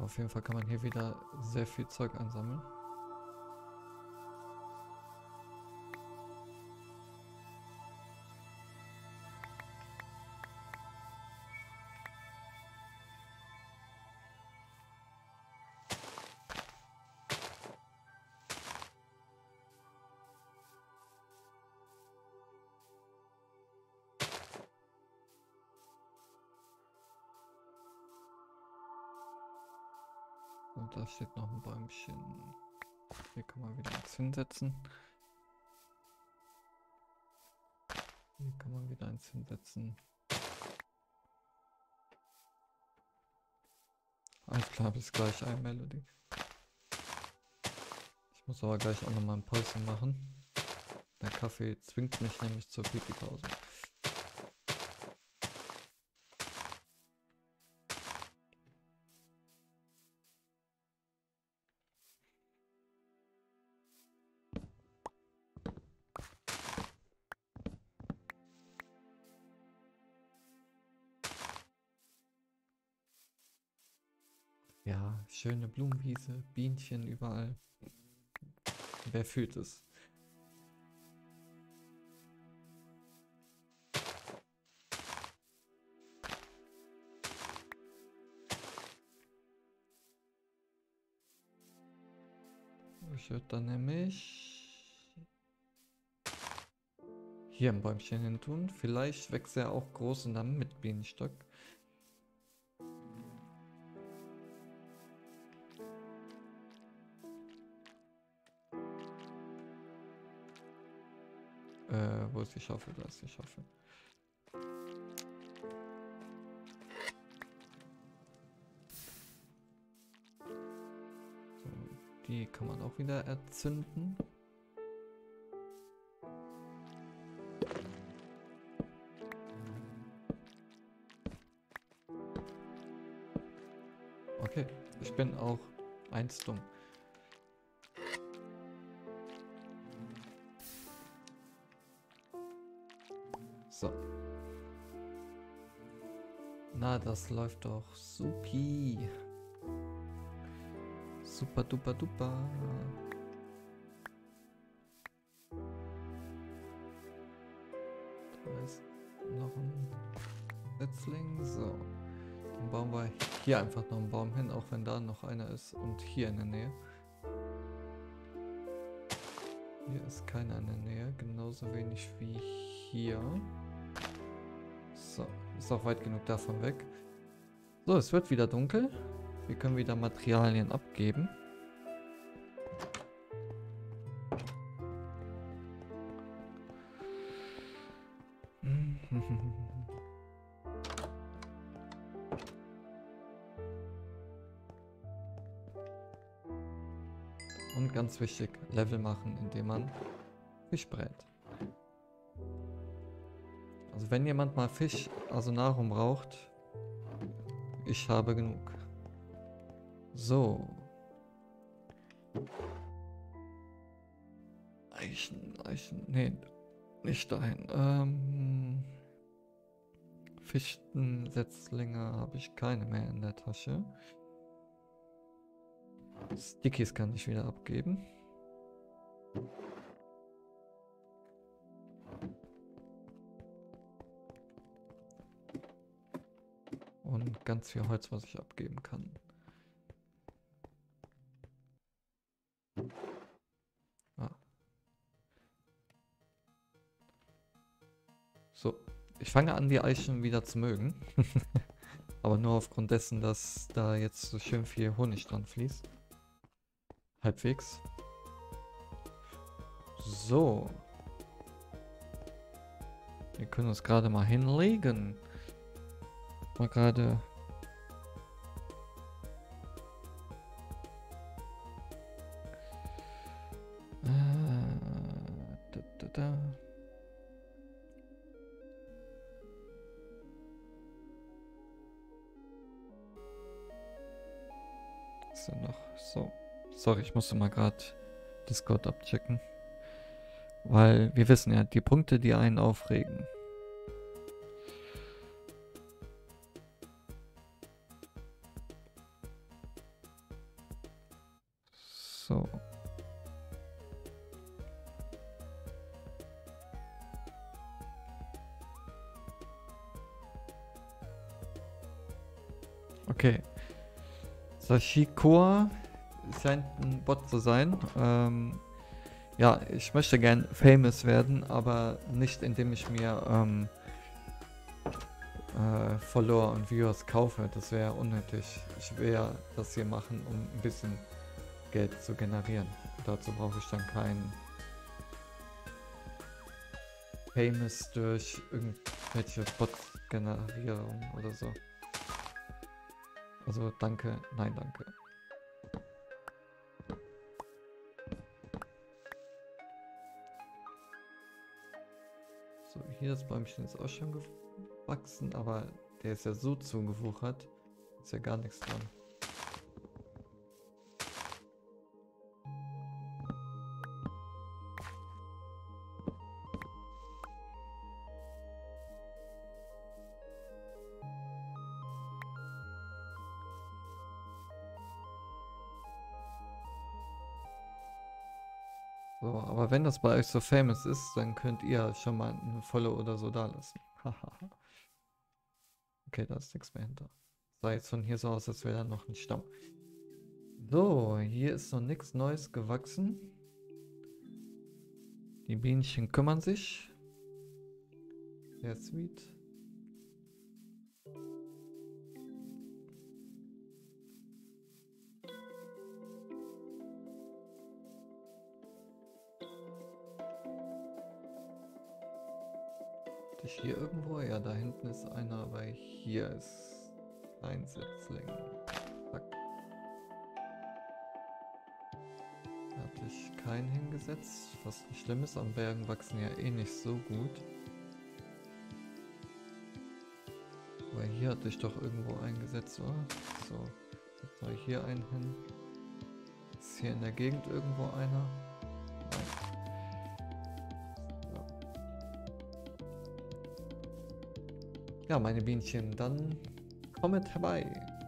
Aber auf jeden Fall kann man hier wieder sehr viel Zeug ansammeln. Und da steht noch ein Bäumchen. Hier kann man wieder eins hinsetzen. Hier kann man wieder eins hinsetzen. Alles klar, bis gleich, ein Melody. Ich muss aber gleich auch nochmal ein Päuschen machen. Der Kaffee zwingt mich nämlich zur Pipi-Pause. Ja, schöne Blumenwiese, Bienchen überall. Wer fühlt es? Ich würde dann nämlich hier ein Bäumchen hin tun. Vielleicht wächst er auch groß und dann mit Bienenstock. Wo ist die Schaufel? Da ist die Schaufel. So, die kann man auch wieder erzünden. Okay, ich bin auch eins dumm. So. Na, das läuft doch supi. Super duper duper. Da ist noch ein Setzling. So. Dann bauen wir hier einfach noch einen Baum hin, auch wenn da noch einer ist. Und hier in der Nähe. Hier ist keiner in der Nähe. Genauso wenig wie hier. So. Ist auch weit genug davon weg. So, es wird wieder dunkel. Wir können wieder Materialien abgeben. Und ganz wichtig, Level machen, indem man Fisch brät. Also wenn jemand mal Fisch, also Nahrung braucht, ich habe genug. So. Eichen, nee, nicht dahin. Fichtensetzlinge habe ich keine mehr in der Tasche. Stickies kann ich wieder abgeben. Und ganz viel Holz, was ich abgeben kann. Ah. So, ich fange an, die Eichen wieder zu mögen. Aber nur aufgrund dessen, dass da jetzt so schön viel Honig dran fließt. Halbwegs. So. Wir können uns gerade mal hinlegen. Mal gerade. Da. Ist ja noch so. Sorry, ich musste mal gerade Discord abchecken. Weil wir wissen ja, die Punkte, die einen aufregen. Okay. Sashikoa scheint ein Bot zu sein. Ja, ich möchte gern famous werden, aber nicht indem ich mir Follower und Viewers kaufe. Das wäre unnötig. Ich will ja das hier machen, um ein bisschen Geld zu generieren. Dazu brauche ich dann keinen famous durch irgendwelche Bot-Generierung oder so. Also danke, nein danke. So, hier das Bäumchen ist auch schon gewachsen, aber der ist ja so zugewuchert, ist ja gar nichts dran. So, aber wenn das bei euch so famous ist, dann könnt ihr schon mal eine Follow oder so da lassen. Okay, da ist nichts mehr hinter. Sah jetzt von hier so aus, als wäre da noch ein Stamm. So, hier ist noch nichts Neues gewachsen. Die Bienchen kümmern sich. Sehr sweet. Hier irgendwo? Ja, da hinten ist einer, aber hier ist ein Setzling. Zack. Da hatte ich keinen hingesetzt, was nicht schlimm ist. Am Bergen wachsen ja eh nicht so gut. Aber hier hatte ich doch irgendwo eingesetzt, oder? So, jetzt mal hier einen hin. Ist hier in der Gegend irgendwo einer? Ja, meine Bienchen, dann kommet herbei.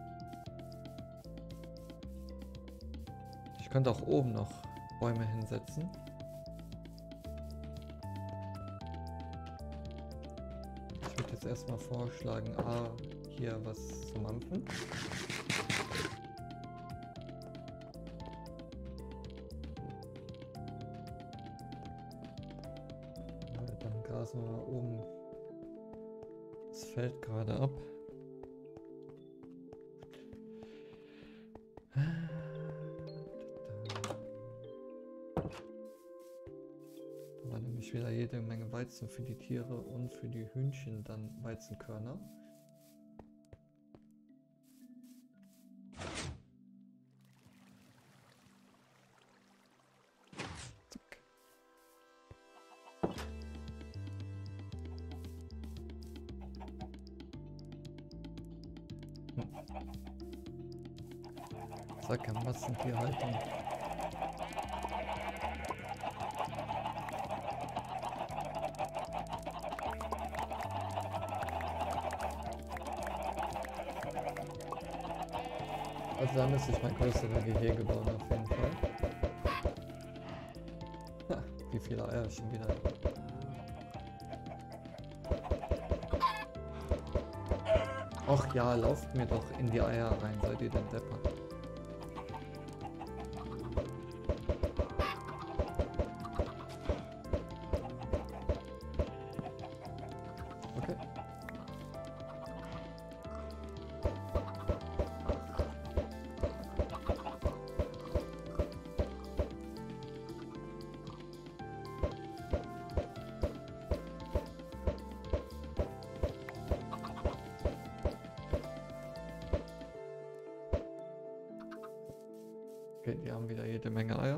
Ich könnte auch oben noch Bäume hinsetzen. Ich würde jetzt erstmal vorschlagen, hier was zu mampfen. Dann grasen wir mal oben. Es fällt gerade ab. Da war nämlich wieder jede Menge Weizen für die Tiere und für die Hühnchen dann Weizenkörner. Zack, Massentierhaltung. Also da müsste ich mein größeres Gehege bauen auf jeden Fall. Ha, wie viele Eier schon wieder. Och ja, lauft mir doch in die Eier rein, seid ihr denn deppert? Okay. Okay, die haben wieder jede Menge Eier.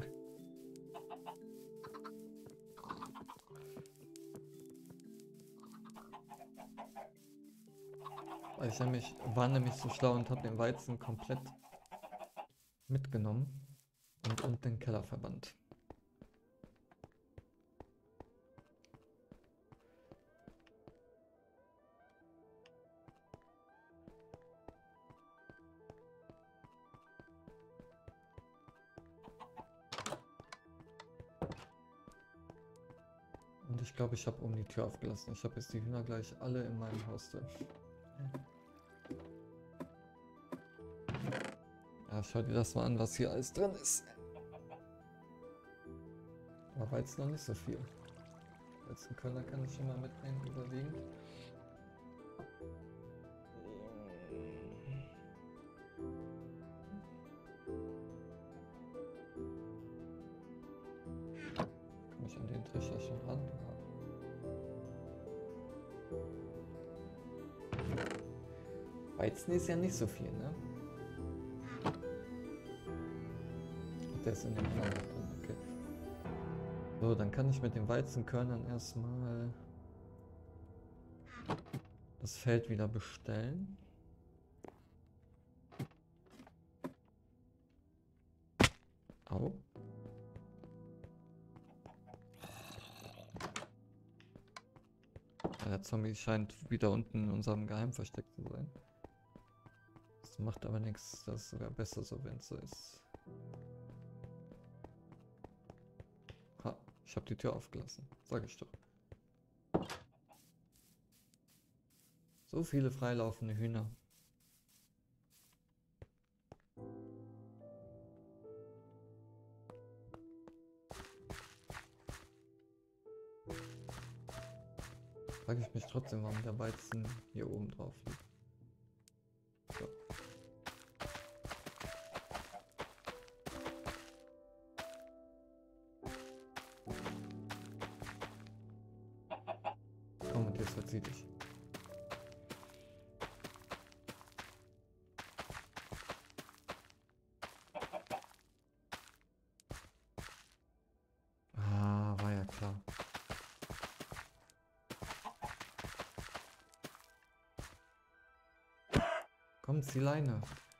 War nämlich so schlau und habe den Weizen komplett mitgenommen und den Keller verbannt. Und ich glaube, ich habe oben die Tür aufgelassen. Ich habe jetzt die Hühner gleich alle in meinem Haus drin. Ja, schau dir das mal an, was hier alles drin ist. Aber war jetzt noch nicht so viel. Weizenkörner kann ich schon mal mitnehmen, überwiegen. Komme ich an den Trichter schon ran? Ja. Weizen ist ja nicht so viel, ne? Der ist in dem Fall drin, okay. So, dann kann ich mit den Weizenkörnern erstmal das Feld wieder bestellen. Au. Ja, der Zombie scheint wieder unten in unserem Geheimversteck zu sein. Das macht aber nichts, das ist sogar besser so, wenn es so ist. Ha, ich habe die Tür aufgelassen, sag ich doch. So viele freilaufende Hühner. Frage ich mich trotzdem, warum der Weizen hier oben drauf liegt. So. Komm, und jetzt verzieh dich. Ah, war ja klar. Komm, zieh Leine.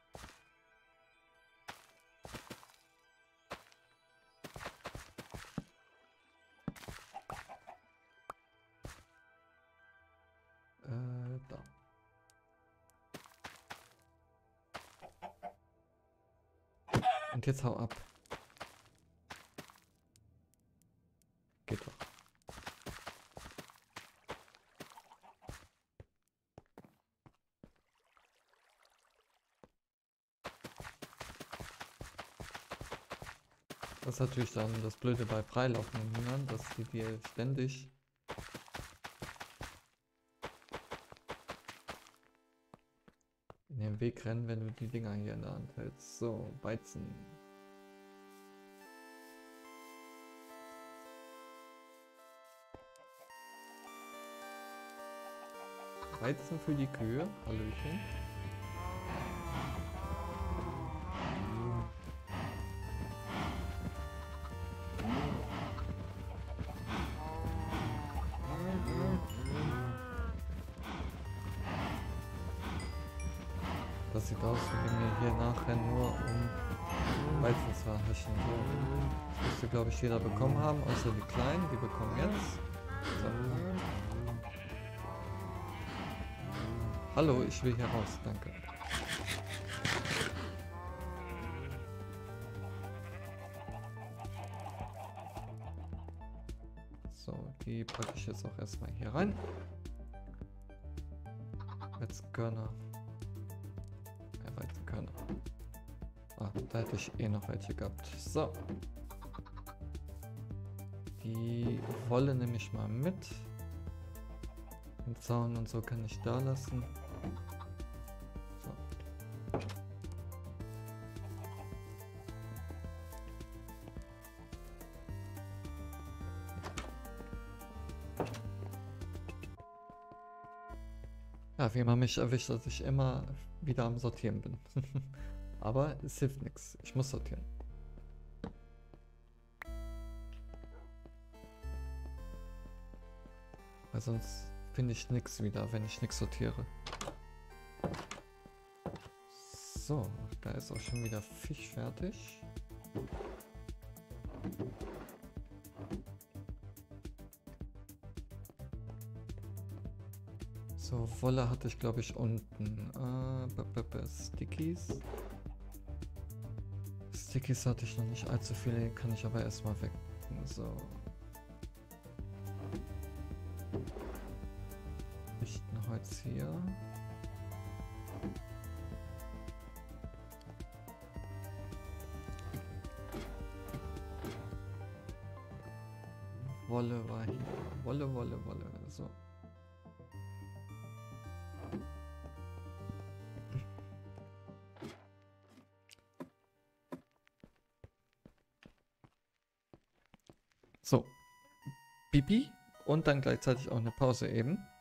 Da. Und jetzt hau ab. Geht doch. Das ist natürlich dann das Blöde bei freilaufenden Hühnern, dass die dir ständig in den Weg rennen, wenn du die Dinger hier in der Hand hältst. So, Weizen. Weizen für die Kühe. Hallöchen. Das sieht aus, wie wenn wir hier nachher nur um Weizen zu erhaschen. So. Das müsste, glaube ich, jeder bekommen haben, außer die Kleinen. Die bekommen jetzt. So. Hallo, ich will hier raus, danke. So, die packe ich jetzt auch erstmal hier rein. Weizenkörner. Weizenkörner. Ah, da hätte ich eh noch welche gehabt. So. Die Wolle nehme ich mal mit. Den Zaun und so kann ich da lassen. So. Ja, wie man mich erwischt, dass ich immer wieder am Sortieren bin. Aber es hilft nichts. Ich muss sortieren. Weil sonst finde ich nichts wieder, wenn ich nichts sortiere. So, da ist auch schon wieder Fisch fertig. So, Wolle hatte ich glaube ich unten. Stickies. Stickies hatte ich noch nicht allzu viele, kann ich aber erstmal weg. So. Lichtenholz hier. Wolle war hier. Wolle, Wolle, Wolle. So. So. Pipi und dann gleichzeitig auch eine Pause eben.